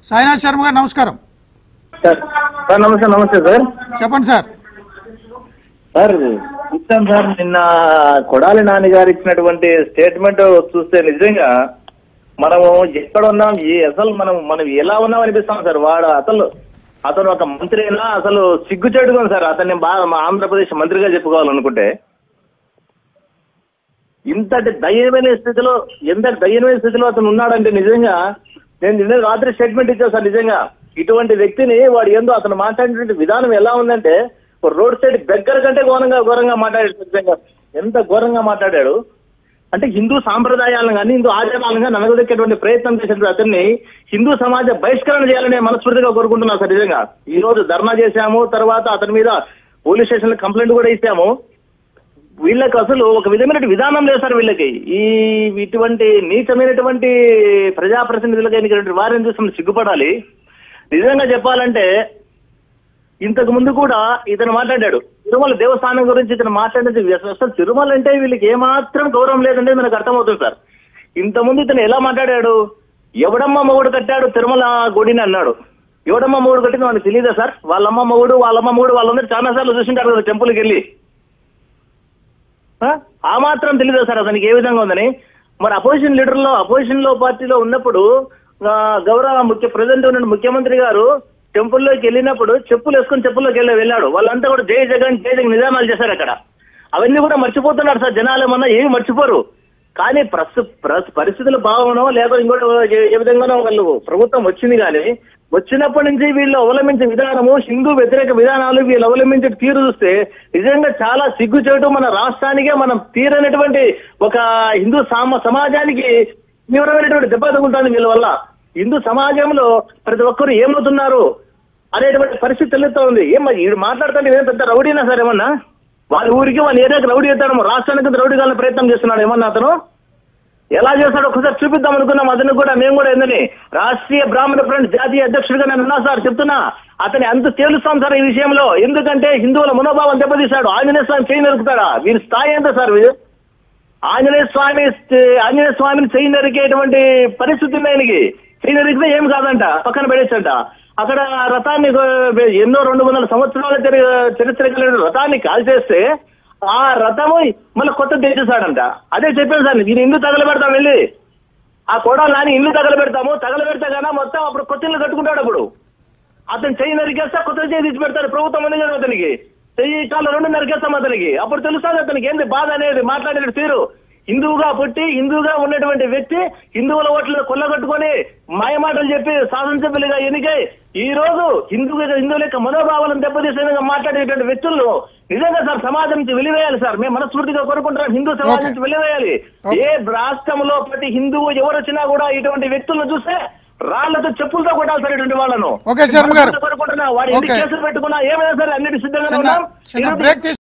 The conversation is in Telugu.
సాయి నాథ్ శర్మ గారు నమస్కారం సార్. నమస్తే నమస్తే సార్. చెప్పండి సార్. సార్ ఇస్తాం సార్. నిన్న కొడాలి నాని గారు ఇచ్చినటువంటి స్టేట్మెంట్ చూస్తే నిజంగా మనము ఎక్కడ ఉన్నాం, అసలు మనం ఎలా ఉన్నాం అనిపిస్తాం సార్. వాడు అతను ఒక మంత్రి అయినా అసలు సిగ్గుచేటుగా సార్. అతన్ని బాగా మా ఆంధ్రప్రదేశ్ మంత్రిగా చెప్పుకోవాలనుకుంటే ఇంతటి దయనీయమైన స్థితిలో అతను ఉన్నాడంటే నిజంగా నేను నిన్న రాత్రి స్టేట్మెంట్ ఇచ్చాను సార్. నిజంగా ఇటువంటి వ్యక్తిని వాడు ఏందో అతను మాట్లాడినటువంటి విధానం ఎలా ఉందంటే రోడ్ సైడ్ బెగ్గర కంటే ఘోరంగా మాట్లాడాడు. నిజంగా ఎంత ఘోరంగా మాట్లాడాడు అంటే హిందూ సాంప్రదాయాలను కానీ హిందూ ఆచారాలను కానీ నలగదెక్కేటువంటి ప్రయత్నం చేసినప్పుడు అతన్ని హిందూ సమాజ బహిష్కరణ చేయాలని మనస్ఫూర్తిగా కోరుకుంటున్నాను సార్. నిజంగా ఈ రోజు ధర్నా చేశాము, తర్వాత అతని మీద పోలీస్ స్టేషన్ లో కంప్లైంట్ కూడా ఇచ్చాము. వీళ్ళకి అసలు ఒక విధమైన విధానం లేదు సార్. వీళ్ళకి ఇటువంటి నీచమైనటువంటి ప్రజాప్రతినిధులకైనటువంటి వారిని చూసి సిగ్గుపడాలి. నిజంగా చెప్పాలంటే ఇంతకు ముందు కూడా ఇతను మాట్లాడాడు తిరుమల దేవస్థానం గురించి. ఇతను మాట్లాడేది అసలు తిరుమల అంటే వీళ్ళకి ఏమాత్రం గౌరవం లేదంటే మనకు అర్థమవుతుంది సార్. ఇంతకుముందు ఇతను ఎలా మాట్లాడాడు, ఎవడమ్మ మొగుడు కట్టాడు తిరుమల గుడిని అన్నాడు. ఎవడమ్మ మొగుడు కట్టింది మనకు తెలియదా సార్? వాళ్ళమ్మ మొగుడు వాళ్ళందరూ చాలా సార్లు చూసింటారు కదా టెంపుల్కి వెళ్ళి. ఆ మాత్రం తెలియదా సార్ అతనికి ఏ విధంగా ఉందని? మరి అపోజిషన్ లో పార్టీలో ఉన్నప్పుడు గౌరవ ప్రెసిడెంట్ ఉన్న ముఖ్యమంత్రి గారు టెంపుల్లోకి వెళ్ళినప్పుడు చెప్పులు వేసుకుని టెంపుల్లోకి వెళ్ళాడు. వాళ్ళంతా కూడా జై జగన్ నిదానాలు చేశారు అక్కడ. అవన్నీ కూడా మర్చిపోతున్నారు సార్ జనాలు. ఏమన్నా ఏమి మర్చిపోరు. కానీ పరిస్థితులు బాగునో లేక ఇంకోటి ఏ విధంగానో వాళ్ళు ప్రభుత్వం వచ్చింది. కానీ వచ్చినప్పటి నుంచి వీళ్ళు అవలంబించే విధానము, హిందూ వ్యతిరేక విధానాలు వీళ్ళు అవలంబించే తీరు చూస్తే నిజంగా చాలా సిగ్గుచేటు. మన రాష్ట్రానికే మనం తీరనటువంటి ఒక హిందూ సమాజానికి తీవ్రమైనటువంటి దెబ్బ తగులుతుంది వీళ్ళ వల్ల. హిందూ సమాజంలో ప్రతి ఒక్కరు ఏమవుతున్నారు అనేటువంటి పరిస్థితి తెలుస్తూ ఉంది. వీడు మాట్లాడుతుంటే ఏం పెద్ద రౌడీనా సార్? ఏమన్నా వాళ్ళ ఊరికి వాళ్ళ ఏరియాకి రౌడీ ఎత్తాడు, రాష్ట్రానికి రౌడీ కావాలని ప్రయత్నం చేస్తున్నాడు. ఏమన్నా అతను ఎలా చేస్తాడో ఒకసారి చూపిద్దాం అనుకున్నాం. అతను కూడా మేము కూడా ఏందని రాష్ట్రీయ బ్రాహ్మణ ఫ్రంట్ జాతీయ అధ్యక్షుడిగా నేను ఉన్నా సార్. చెప్తున్నా అతని అంత తేలుస్తాం సార్ ఈ విషయంలో. ఎందుకంటే హిందువుల మనోభావం దెబ్బతీశాడు. ఆంజనేయ స్వామి చేయి నరుకుతాడా? వీరి స్థాయి ఎంత సార్? ఆంజనేయ స్వామిని చేయి నరికేటువంటి పరిస్థితి ఆయనకి. చేయి నరికితే ఏం కాదంట, పక్కన పడేసంట. అక్కడ రథాన్ని ఎన్నో 200 సంవత్సరాల చరిత్ర కలిగిన రథాన్ని కాల్చేస్తే ఆ రథము మళ్ళీ కొత్త తెచ్చేసాడంట. అదే చెప్పాను సార్. నేను ఇల్లు తగలబెడతాం, వెళ్ళి ఆ కోడాలు నాని ఇల్లు తగలబెడితే గానా మొత్తం అప్పుడు కొత్త ఇల్లు కట్టుకుంటాడు. అప్పుడు అతను చెయ్యి నరికేస్తా కొత్త చెయ్యి తెచ్చి పెడతాడు ప్రభుత్వం అనేది. అతనికి చెయ్యి కాళ్ళు 2 నరికేస్తాం అతనికి. అప్పుడు తెలుస్తుంది అతనికి ఏంది బాధ అనేది. మాట్లాడే తీరు హిందువుగా పుట్టి హిందువుగా ఉన్నటువంటి వ్యక్తి హిందువుల ఓట్లను కొల్లగొట్టుకొని మాయమాటలు చెప్పి శాసనసభ్యులుగా ఎన్నికై ఈ రోజు హిందువుల యొక్క మనోభావాలను దెబ్బతీసే మాట్లాడేటువంటి వ్యక్తులను నిజంగా సార్ సమాజం నుంచి వెలివేయాలి సార్. మేము మనస్ఫూర్తిగా కోరుకుంటున్నాం హిందూ సమాజం నుంచి వెలివేయాలి. ఏ రాష్ట్రంలో ప్రతి హిందువు ఎవరు వచ్చినా కూడా ఇటువంటి వ్యక్తులను చూస్తే రాళ్లతో చెప్పులతో కొట్టాలి సార్ ఇటువంటి వాళ్ళను. కోరుకుంటున్నా వాడి ఎన్ని కేసులు పెట్టుకున్నా ఏమైనా సరే అన్నిటి సిద్ధంగా ఉన్నాం.